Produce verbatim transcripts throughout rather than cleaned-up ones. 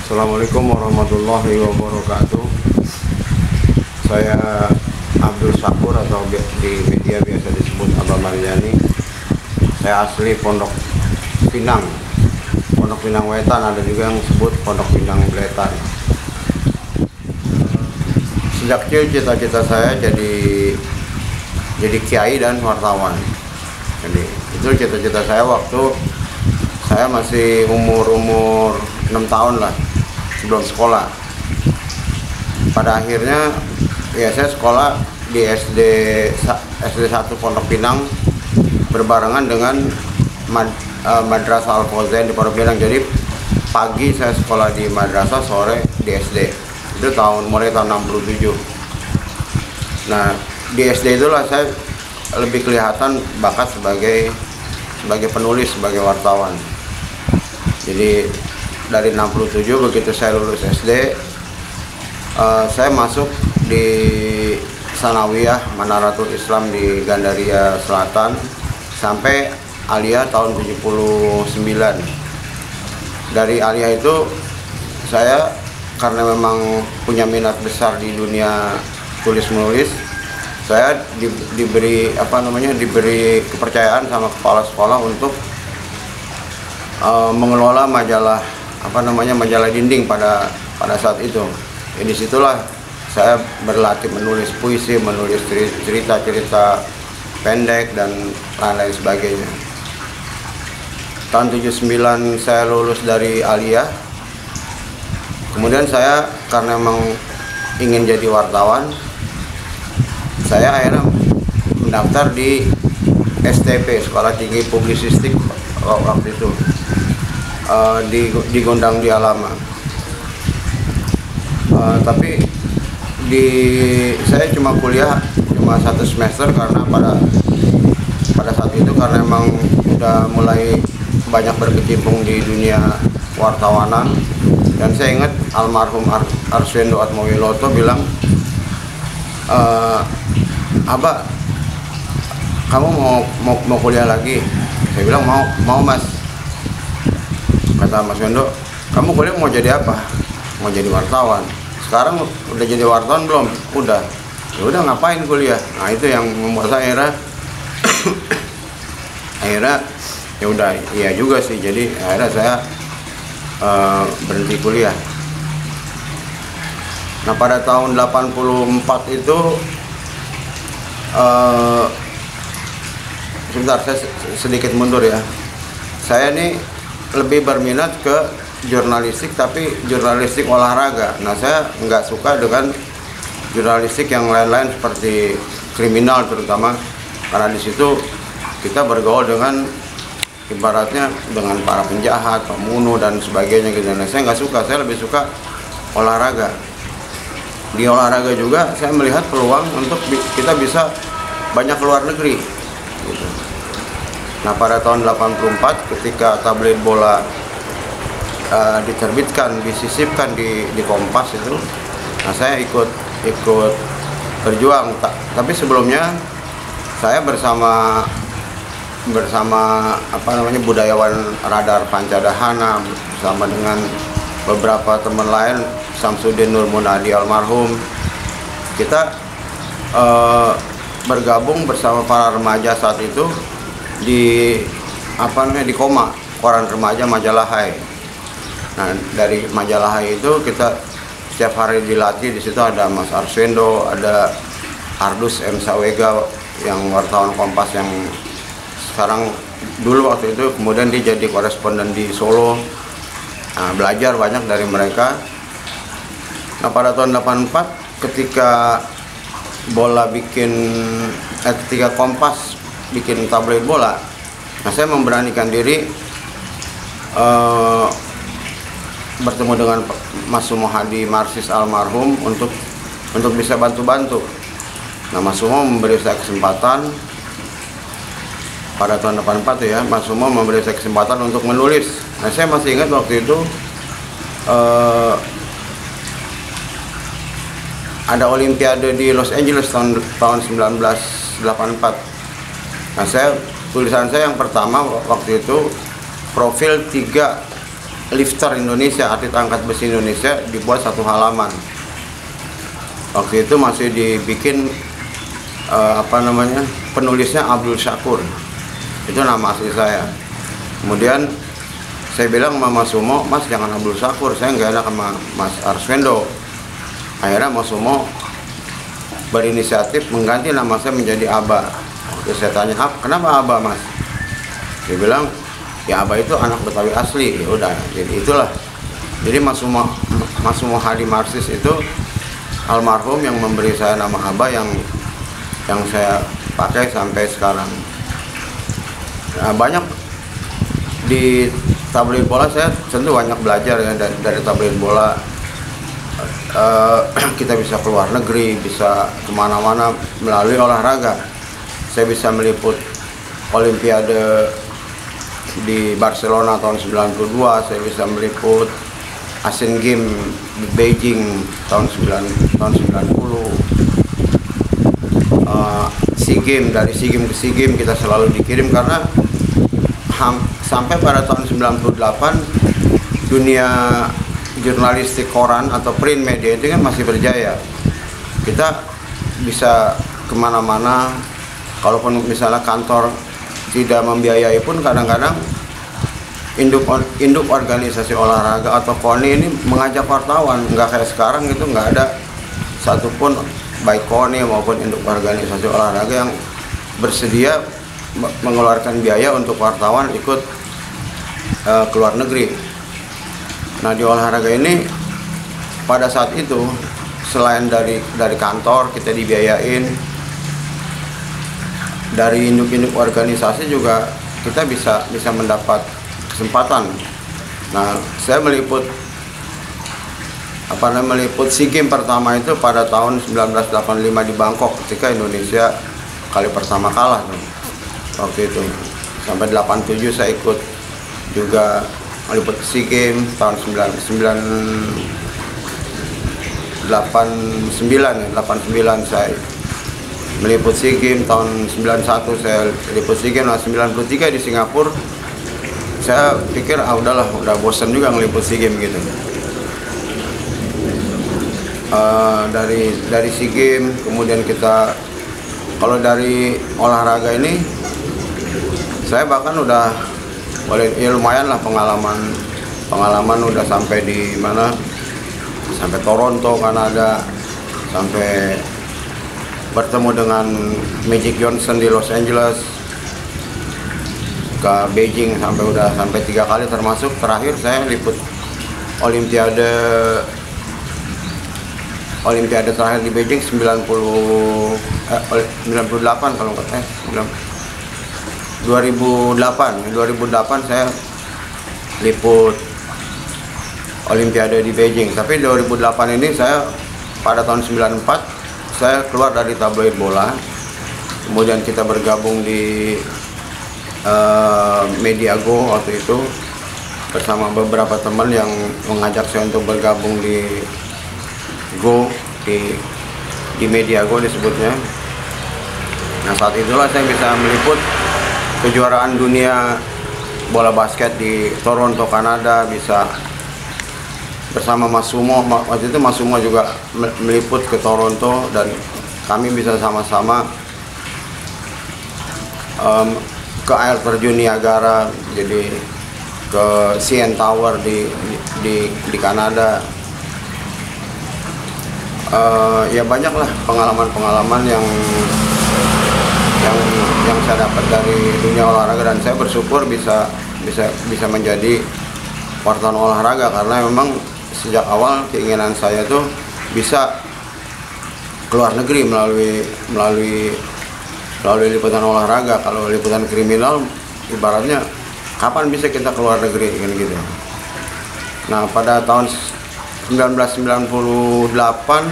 Assalamualaikum warahmatullahi wabarakatuh. Saya Abdul Syakur atau di media biasa disebut Abah Maryani. Saya asli Pondok Pinang, Pondok Pinang Wetan, ada juga yang sebut Pondok Pinang Bletan. Sejak kecil cita-cita saya jadi jadi kiai dan wartawan. Jadi itu cita-cita saya waktu saya masih umur-umur enam tahun lah, sebelum sekolah. Pada akhirnya ya saya sekolah di S D S D satu Pondok Pinang berbarengan dengan Mad, uh, Madrasah Al-Fawzain di Pondok Pinang. Jadi pagi saya sekolah di madrasah, sore di S D. Itu tahun mulai tahun enam puluh tujuh. Nah, di S D itulah saya lebih kelihatan bakat sebagai sebagai penulis, sebagai wartawan. Jadi dari enam puluh tujuh begitu saya lulus S D, uh, saya masuk di Sanawiyah Manaratul Islam di Gandaria Selatan sampai Aliyah tahun tujuh puluh sembilan. Dari Aliyah itu saya karena memang punya minat besar di dunia tulis menulis, saya di, diberi apa namanya diberi kepercayaan sama kepala sekolah untuk uh, mengelola majalah apa namanya majalah dinding pada pada saat itu. Ya, disitulah saya berlatih menulis puisi, menulis cerita-cerita pendek dan lain-lain sebagainya. Tahun tujuh puluh sembilan saya lulus dari Aliyah. Kemudian saya karena memang ingin jadi wartawan, saya akhirnya mendaftar di S T P, Sekolah Tinggi Publisistik waktu itu. Uh, di, di Gondang di Alama, uh, tapi di saya cuma kuliah cuma satu semester karena pada pada saat itu karena memang udah mulai banyak berkecimpung di dunia wartawanan, dan saya ingat almarhum Ar Arswendo Atmowiloto bilang, uh, Abah, kamu mau, mau mau kuliah lagi? Saya bilang mau mau mas. Kata Mas Wendo, kamu kuliah mau jadi apa? Mau jadi wartawan. Sekarang udah jadi wartawan belum? Udah. Ya udah, ngapain kuliah? Nah, itu yang membuat saya akhirnya akhirnya ya udah, iya juga sih. Jadi akhirnya saya uh, berhenti kuliah. Nah, pada tahun delapan puluh empat itu uh, sebentar, saya sedikit mundur ya. Saya nih lebih berminat ke jurnalistik, tapi jurnalistik olahraga. Nah, saya nggak suka dengan jurnalistik yang lain-lain seperti kriminal terutama, karena di situ kita bergaul dengan ibaratnya dengan para penjahat, pembunuh dan sebagainya gitu. Nah, saya nggak suka, saya lebih suka olahraga. Di olahraga juga saya melihat peluang untuk kita bisa banyak keluar negeri gitu. Nah, pada tahun delapan puluh empat ketika tabloid bola uh, diterbitkan, disisipkan di, di Kompas itu, nah saya ikut ikut berjuang. Ta tapi sebelumnya saya bersama bersama apa namanya budayawan Radar Pancadahana, bersama dengan beberapa teman lain, Samsudin Nur Munadi almarhum, kita uh, bergabung bersama para remaja saat itu di apa namanya di Koma, koran remaja majalah Hai. Nah, dari majalah Hai itu kita setiap hari dilatih. Di situ ada Mas Arswendo, ada Ardus M Sawega yang wartawan Kompas yang sekarang dulu waktu itu kemudian dia jadi koresponden di Solo. Nah, belajar banyak dari mereka. Nah, pada tahun delapan puluh empat ketika bola bikin eh, ketika Kompas bikin tabloid bola, nah saya memberanikan diri uh, bertemu dengan Mas Sumo Hadi Marsis almarhum untuk untuk bisa bantu-bantu. Nah, Mas Sumo memberi saya kesempatan pada tahun delapan puluh empat ya, Mas Sumo memberi saya kesempatan untuk menulis. Nah, saya masih ingat waktu itu uh, ada Olimpiade di Los Angeles tahun tahun seribu sembilan ratus delapan puluh empat. Nah, saya tulisan saya yang pertama waktu itu profil tiga lifter Indonesia, atlet angkat besi Indonesia, dibuat satu halaman. Waktu itu masih dibikin uh, apa namanya, penulisnya Abdul Syakur, itu nama asli saya. Kemudian saya bilang sama Mas Sumo, Mas jangan Abdul Syakur, saya nggak enak sama Mas Arswendo. Akhirnya Mas Sumo berinisiatif mengganti nama saya menjadi Aba. Terus saya tanya, kenapa Aba Mas? Dia bilang, ya Aba itu anak Betawi asli. Ya udah, jadi itulah. Jadi Mas Sumo, Mas Sumo Hadi Marsis itu almarhum yang memberi saya nama Aba yang yang saya pakai sampai sekarang. Nah, banyak di tabloid bola saya tentu banyak belajar ya dari, dari tabloid bola. Uh, kita bisa keluar negeri, bisa kemana-mana melalui olahraga. Saya bisa meliput Olimpiade di Barcelona tahun sembilan puluh dua, saya bisa meliput Asian Games di Beijing tahun sembilan puluh. Uh, SEA Games, dari SEA Games ke SEA Games kita selalu dikirim karena ham, sampai pada tahun sembilan puluh delapan dunia jurnalistik koran atau print media itu kan masih berjaya. Kita bisa kemana-mana, kalaupun misalnya kantor tidak membiayai pun kadang-kadang induk induk organisasi olahraga atau KONI ini mengajak wartawan. Nggak kayak sekarang gitu, nggak ada satupun baik KONI maupun induk organisasi olahraga yang bersedia mengeluarkan biaya untuk wartawan ikut uh, ke luar negeri. Nah, di olahraga ini pada saat itu selain dari dari kantor kita dibiayain, dari induk-induk organisasi juga kita bisa bisa mendapat kesempatan. Nah, saya meliput apa namanya meliput SEA Games pertama itu pada tahun seribu sembilan ratus delapan puluh lima di Bangkok ketika Indonesia kali pertama kalah tuh. Waktu itu sampai delapan puluh tujuh saya ikut juga meliput SEA Games tahun sembilan delapan sembilan ya, delapan sembilan saya meliput SEA Games tahun sembilan satu saya meliput SEA Games. Nah, sembilan puluh tiga di Singapura saya pikir ah udahlah, udah bosan juga ngeliput SEA Games gitu. Uh, dari dari SEA Games kemudian kita kalau dari olahraga ini saya bahkan udah boleh ya lumayan lah pengalaman pengalaman udah sampai di mana, sampai Toronto Kanada, sampai bertemu dengan Magic Johnson di Los Angeles, ke Beijing sampai udah sampai tiga kali, termasuk terakhir saya liput Olimpiade Olimpiade terakhir di Beijing sembilan puluh eh, sembilan puluh delapan kalau nggak eh dua ribu delapan dua ribu delapan saya liput Olimpiade di Beijing. Tapi dua ribu delapan ini saya pada tahun sembilan puluh empat saya keluar dari tabloid bola, kemudian kita bergabung di uh, Mediago waktu itu bersama beberapa teman yang mengajak saya untuk bergabung di Go di di Mediago disebutnya. Nah, saat itulah saya bisa meliput kejuaraan dunia bola basket di Toronto, Kanada, bisa bersama Mas Sumo. Waktu itu Mas Sumo juga meliput ke Toronto dan kami bisa sama-sama um, ke air terjun Niagara, jadi ke C N Tower di di di Kanada. Uh, ya banyaklah pengalaman-pengalaman yang yang yang saya dapat dari dunia olahraga, dan saya bersyukur bisa bisa bisa menjadi wartawan olahraga karena memang sejak awal keinginan saya tuh bisa keluar negeri melalui melalui melalui liputan olahraga. Kalau liputan kriminal ibaratnya kapan bisa kita keluar negeri kan gitu. Nah, pada tahun seribu sembilan ratus sembilan puluh delapan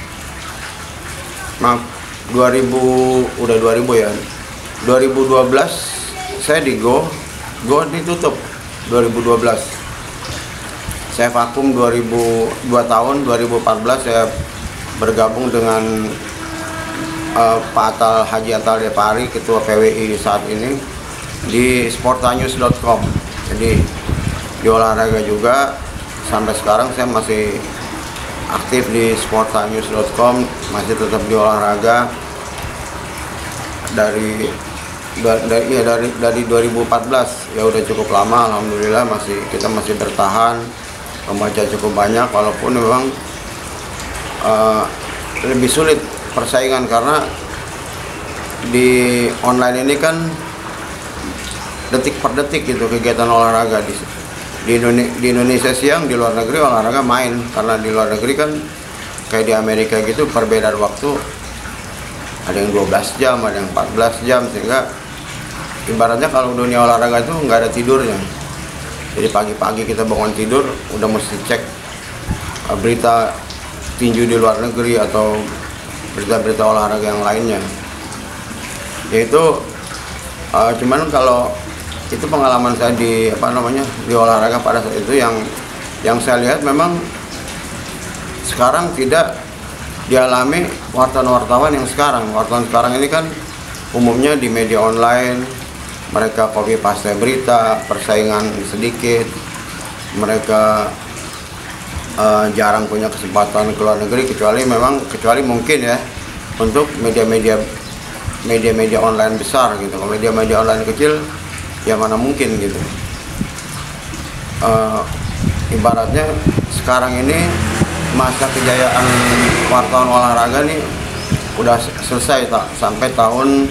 maaf dua ribu udah dua ribu ya dua ribu dua belas saya di Go Go ditutup dua ribu dua belas. Saya vakum dua ribu dua tahun. Dua ribu empat belas saya bergabung dengan uh, Pak Atal Haji Atal Depari, ketua P W I saat ini, di sportanews dot com. Jadi di olahraga juga. Sampai sekarang saya masih aktif di sportanews dot com, masih tetap di olahraga dari dari ya dari dari dua ribu empat belas, ya udah cukup lama, alhamdulillah masih kita masih bertahan, membaca cukup banyak walaupun memang uh, lebih sulit persaingan karena di online ini kan detik per detik gitu kegiatan olahraga. Di, di, Indonesia, di Indonesia siang, di luar negeri olahraga main, karena di luar negeri kan kayak di Amerika gitu perbedaan waktu ada yang dua belas jam, ada yang empat belas jam, sehingga ibaratnya kalau dunia olahraga itu nggak ada tidurnya. Jadi pagi-pagi kita bangun tidur udah mesti cek uh, berita tinju di luar negeri atau berita-berita olahraga yang lainnya. Yaitu uh, cuman kalau itu pengalaman saya di apa namanya di olahraga pada saat itu, yang yang saya lihat memang sekarang tidak dialami wartawan-wartawan yang sekarang. Wartawan sekarang ini kan umumnya di media online, mereka copy paste berita, persaingan sedikit, mereka uh, jarang punya kesempatan ke luar negeri, kecuali memang kecuali mungkin ya untuk media-media media-media online besar gitu. Kalau media-media online kecil ya mana mungkin gitu. Uh, ibaratnya sekarang ini masa kejayaan wartawan olahraga nih udah selesai tak sampai tahun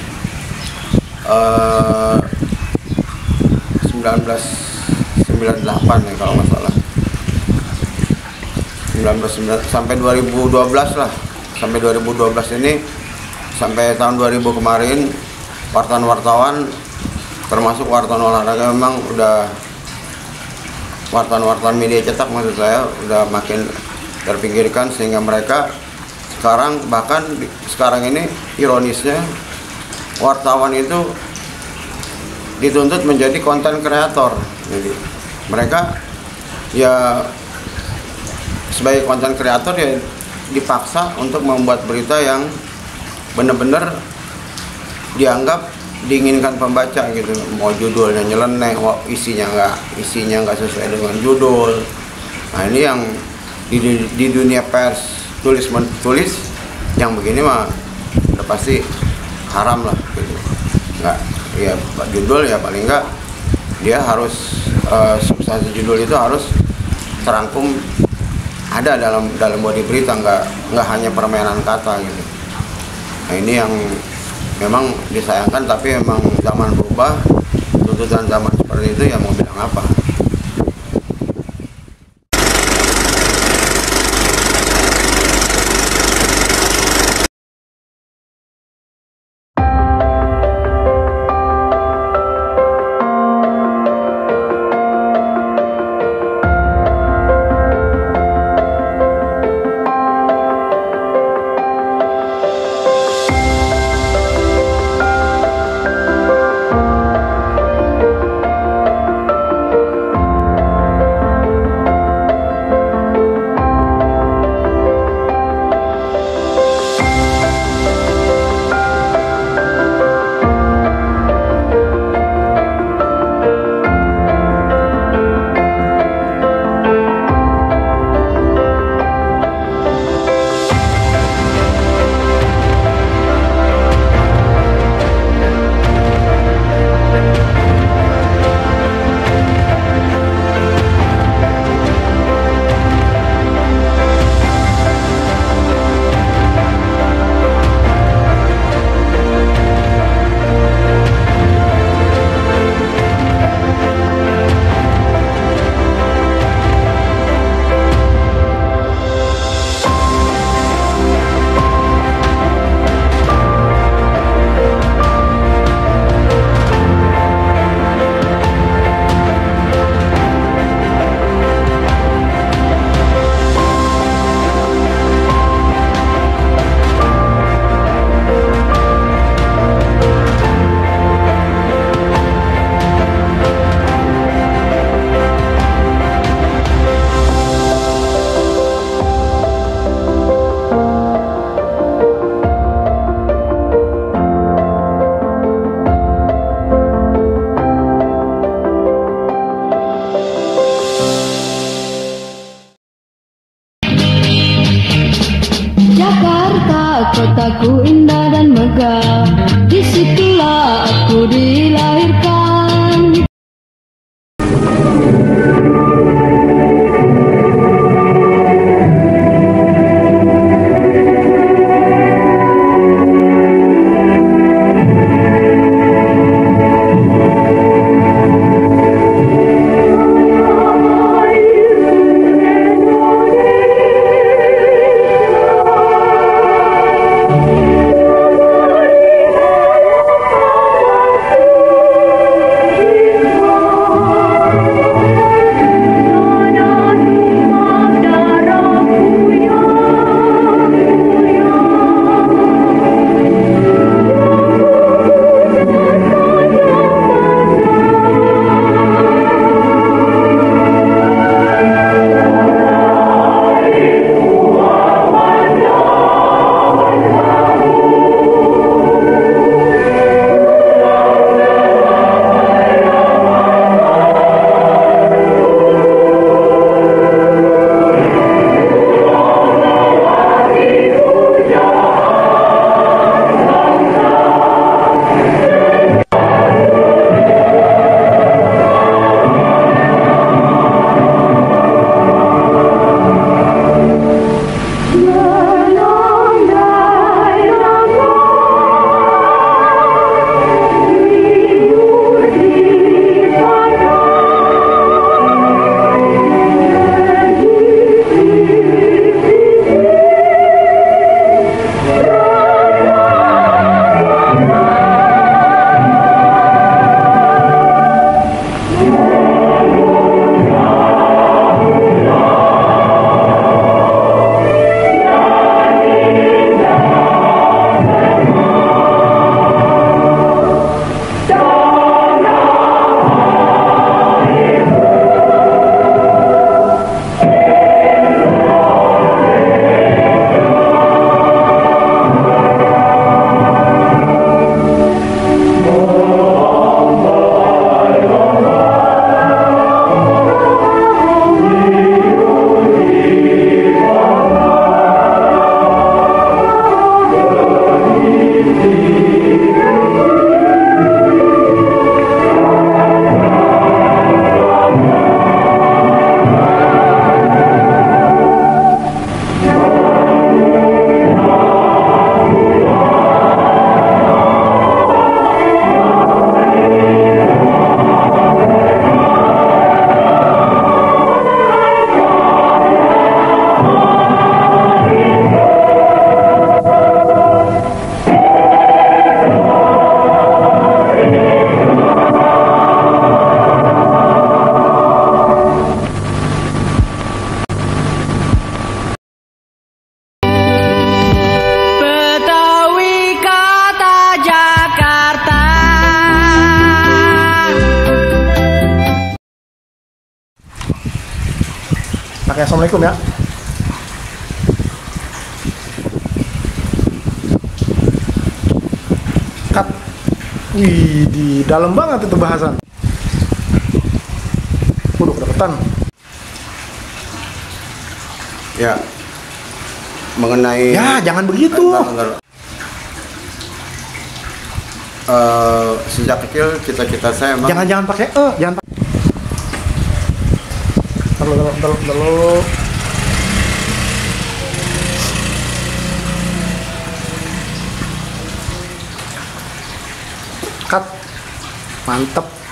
uh, seribu sembilan ratus sembilan puluh delapan ya kalau nggak salah, sembilan belas sampai dua ribu dua belas lah, sampai dua ribu dua belas ini, sampai tahun dua ribu kemarin wartawan-wartawan termasuk wartawan olahraga memang udah, wartawan-wartawan media cetak maksud saya, udah makin terpinggirkan, sehingga mereka sekarang bahkan sekarang ini ironisnya wartawan itu dituntut menjadi konten kreator. Jadi mereka ya sebagai konten kreator ya dipaksa untuk membuat berita yang benar-benar dianggap diinginkan pembaca gitu. Mau judulnya nyeleneh, mau isinya nggak isinya nggak sesuai dengan judul. Nah ini yang di, di dunia pers tulis menulis yang begini mah udah pasti haram lah gitu. Nggak ya judul ya paling nggak dia harus uh, substansi judul itu harus terangkum ada dalam dalam body berita, nggak nggak hanya permainan kata gitu. Nah ini yang memang disayangkan, tapi memang zaman berubah, tuntutan zaman seperti itu ya mau bilang apa. Alamku indah dan megah, disitulah aku dilahirkan. Oke, assalamualaikum ya. Cut. Wih, di dalam banget itu bahasan. Udah kedeketan. Ya, mengenai. Ya, jangan begitu. Bentar, bentar. Uh, sejak kecil cita-cita saya emang. Jangan jangan pakai eh, jangan. Terlalu terlalu terlalu. Cut. Mantep.